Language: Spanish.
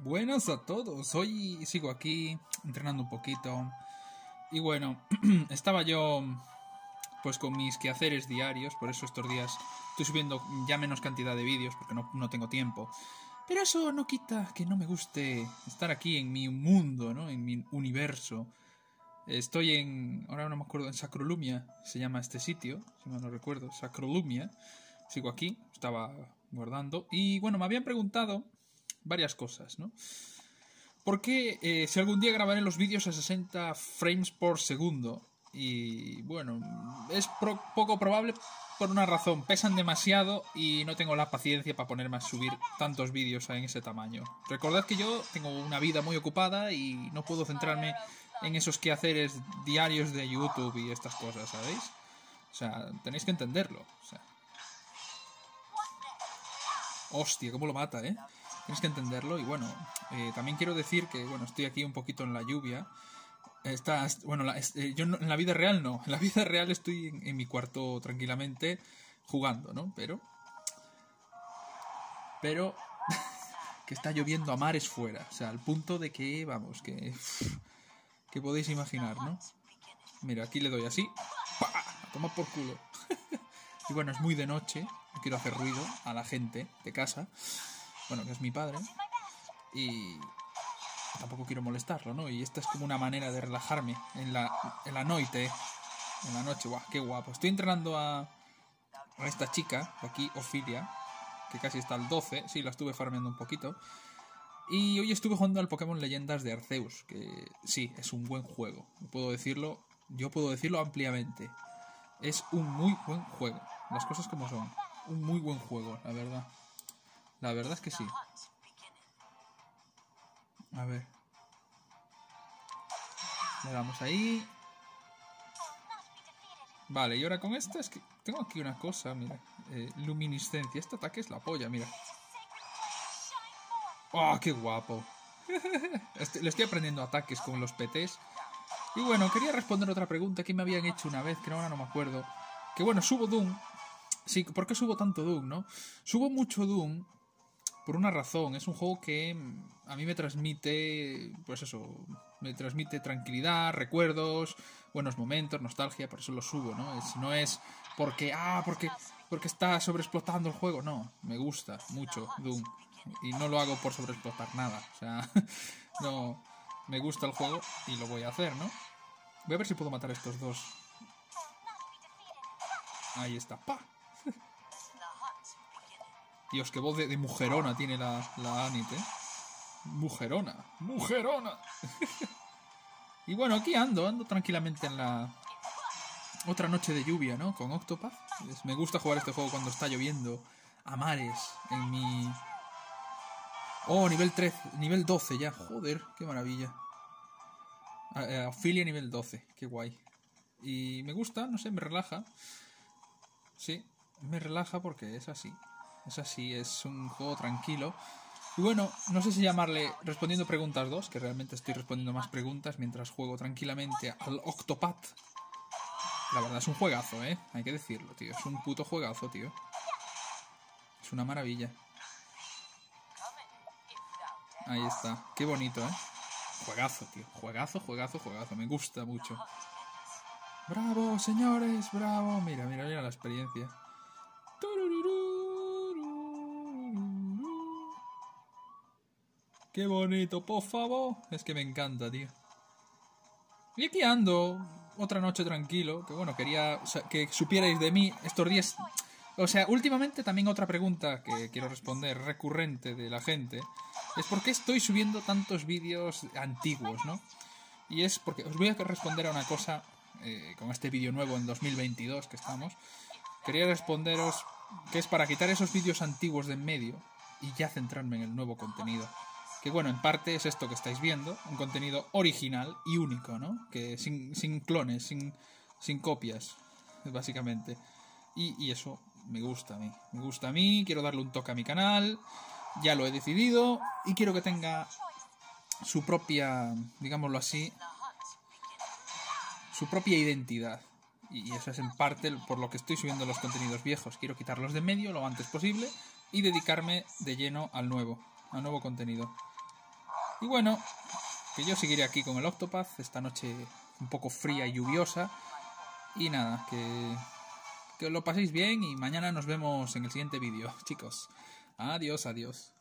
Buenas a todos, hoy sigo aquí entrenando un poquito y bueno, estaba yo pues con mis quehaceres diarios, por eso estos días estoy subiendo ya menos cantidad de vídeos porque no tengo tiempo, pero eso no quita que no me guste estar aquí en mi mundo, ¿no? En mi universo. Estoy ahora no me acuerdo, en Sacrolumia se llama este sitio, si mal no recuerdo, Sacrolumia. Sigo aquí, estaba guardando y bueno, me habían preguntado varias cosas, ¿no? ¿Por qué si algún día grabaré los vídeos a 60 frames por segundo? Y bueno, es poco probable por una razón. Pesan demasiado y no tengo la paciencia para ponerme a subir tantos vídeos en ese tamaño. Recordad que yo tengo una vida muy ocupada y no puedo centrarme en esos quehaceres diarios de YouTube y estas cosas, ¿sabéis? O sea, tenéis que entenderlo. O sea, hostia, cómo lo mata, ¿eh? Tienes que entenderlo. Y bueno, también quiero decir que, bueno, estoy aquí un poquito en la lluvia. Bueno, yo en la vida real no. En la vida real estoy en mi cuarto tranquilamente jugando, ¿no? Pero que está lloviendo a mares fuera. O sea, al punto de que, vamos, que podéis imaginar, ¿no? Mira, aquí le doy así. ¡Pah! A tomar por culo. Y bueno, es muy de noche. No quiero hacer ruido a la gente de casa. Bueno, que es mi padre. Y tampoco quiero molestarlo, ¿no? Y esta es como una manera de relajarme en la noche. En la noche, guau, qué guapo. Estoy entrenando a esta chica de aquí, Ophilia, que casi está al 12. Sí, la estuve farmeando un poquito. Y hoy estuve jugando al Pokémon Leyendas de Arceus, que sí, es un buen juego. Yo puedo decirlo ampliamente. Es un muy buen juego. Las cosas como son. Un muy buen juego, la verdad. La verdad es que sí. A ver. Le damos ahí. Vale, y ahora con esta es que tengo aquí una cosa, mira. Luminiscencia. Este ataque es la polla, mira. ¡Oh, qué guapo! Le estoy aprendiendo ataques con los PTs. Y bueno, quería responder otra pregunta que me habían hecho una vez, que ahora no me acuerdo. Que bueno, subo Doom. Sí, ¿por qué subo tanto Doom, no? Subo mucho Doom por una razón. Es un juego que a mí me transmite, pues eso, me transmite tranquilidad, recuerdos, buenos momentos, nostalgia, por eso lo subo, ¿no? No es porque está sobreexplotando el juego, no, me gusta mucho Doom y no lo hago por sobreexplotar nada, o sea, no, me gusta el juego y lo voy a hacer, ¿no? Voy a ver si puedo matar a estos dos. Ahí está, ¡pa! Dios, qué voz de mujerona tiene la Anit, ¿eh? Mujerona. Y bueno, aquí ando tranquilamente en la otra noche de lluvia, ¿no? Con Octopath. Me gusta jugar este juego cuando está lloviendo a mares en mi... Oh, nivel 13, nivel 12 ya. Joder, qué maravilla. Ophilia nivel 12, qué guay. Y me gusta, no sé, me relaja. Sí, me relaja porque es así. Es así, es un juego tranquilo. Y bueno, no sé si llamarle respondiendo preguntas 2, que realmente estoy respondiendo más preguntas mientras juego tranquilamente al Octopath. La verdad es un juegazo, ¿eh? Hay que decirlo, tío. Es un puto juegazo, tío. Es una maravilla. Ahí está. Qué bonito, ¿eh? Juegazo, tío. Juegazo. Me gusta mucho. ¡Bravo, señores! ¡Bravo! Mira la experiencia. ¡Qué bonito, por favor! Es que me encanta, tío. Y aquí ando, otra noche tranquilo. Que bueno, quería que supierais de mí estos días. O sea, últimamente también otra pregunta que quiero responder, recurrente de la gente, es por qué estoy subiendo tantos vídeos antiguos, ¿no? Y es porque os voy a responder a una cosa, con este vídeo nuevo en 2022 que estamos. Quería responderos que es para quitar esos vídeos antiguos de en medio y ya centrarme en el nuevo contenido. Que bueno, en parte es esto que estáis viendo, un contenido original y único, ¿no? Que sin clones, sin copias, básicamente. Y eso me gusta a mí, quiero darle un toque a mi canal, ya lo he decidido y quiero que tenga su propia, digámoslo así, su propia identidad. Y eso es en parte por lo que estoy subiendo los contenidos viejos. Quiero quitarlos de medio lo antes posible y dedicarme de lleno al nuevo contenido. Y bueno, que yo seguiré aquí con el Octopath esta noche un poco fría y lluviosa. Y nada, que lo paséis bien y mañana nos vemos en el siguiente vídeo, chicos. Adiós, adiós.